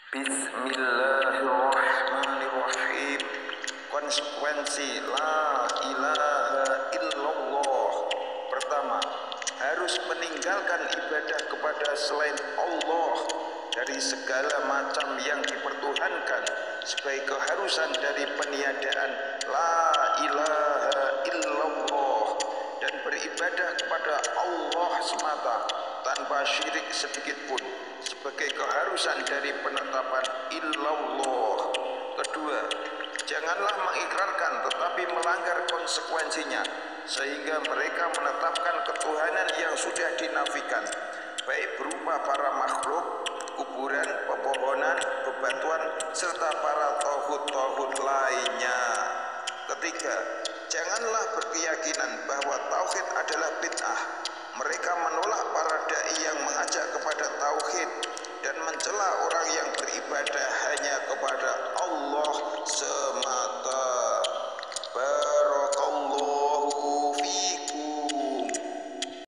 Bismillahirrahmanirrahim. Konsekuensi la ilaha illallah. Pertama, harus meninggalkan ibadah kepada selain Allah dari segala macam yang dipertuhankan sebagai keharusan dari peniadaan la ilaha illallah, dan beribadah kepada Allah semata tanpa syirik sedikit pun sebagai keharusan dari penetapan illallah. Kedua, janganlah mengikrarkan tetapi melanggar konsekuensinya sehingga mereka menetapkan ketuhanan yang sudah dinafikan, baik berupa para makhluk, kuburan, pepohonan, bebatuan, serta para tauhid lainnya. Ketiga, janganlah berkeyakinan bahwa tauhid adalah bid'ah. Mereka menolak para dai yang mengajak kepada tauhid dan mencela orang yang beribadah